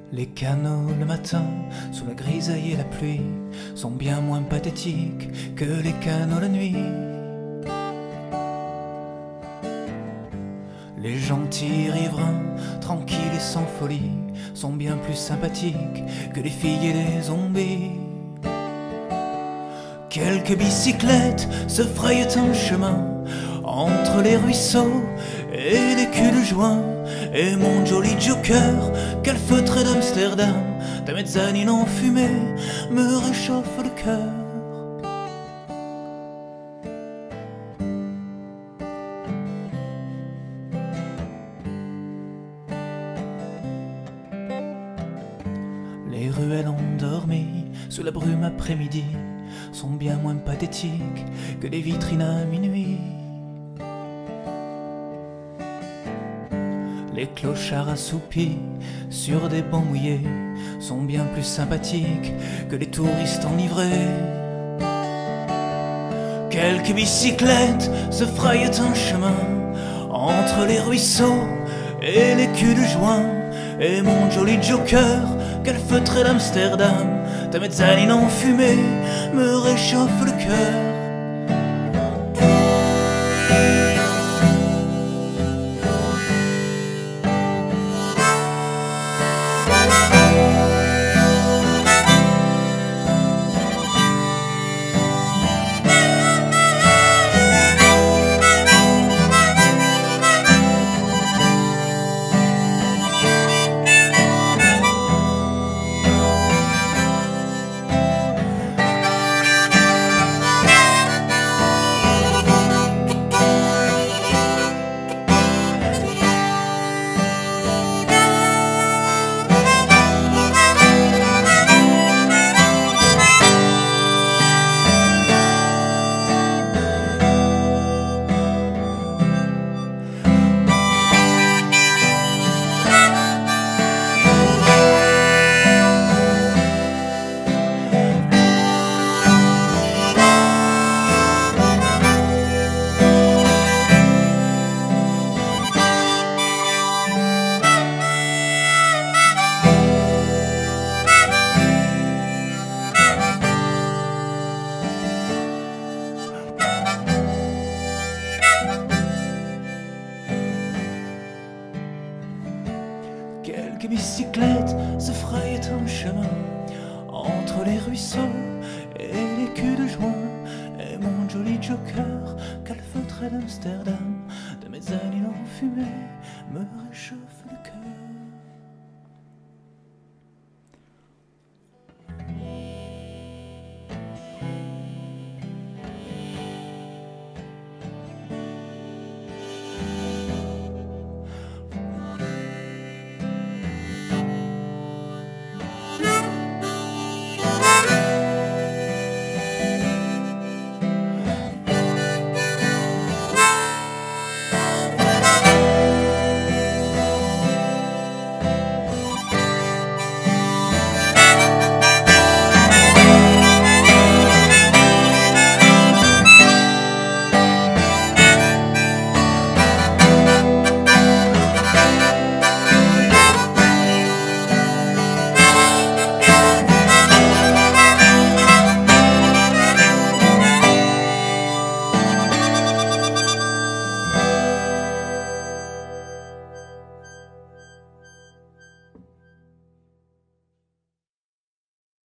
Les canaux le matin, sous la grisaille et la pluie, sont bien moins pathétiques que les canaux la nuit. Les gentils riverains, tranquilles et sans folie, sont bien plus sympathiques que les filles et les zombies. Quelques bicyclettes se frayent un chemin entre les ruisseaux et les culs de joint. Et mon joli joker, quel feutré d'Amsterdam, ta mezzanine enfumée me réchauffe le cœur. Les ruelles endormies sous la brume après-midi sont bien moins pathétiques que les vitrines à minuit. Les clochards assoupis sur des bancs mouillés sont bien plus sympathiques que les touristes enivrés. Quelques bicyclettes se frayent un chemin entre les ruisseaux et les culs de joint. Et mon joli joker, quel feutré d'Amsterdam, ta mezzanine enfumée me réchauffe le cœur. Quelques bicyclettes se frayent un chemin entre les ruisseaux et les culs de joint. Et mon joli joker, quel feutré d'Amsterdam, de mezzanine enfumée me réchauffe le cœur.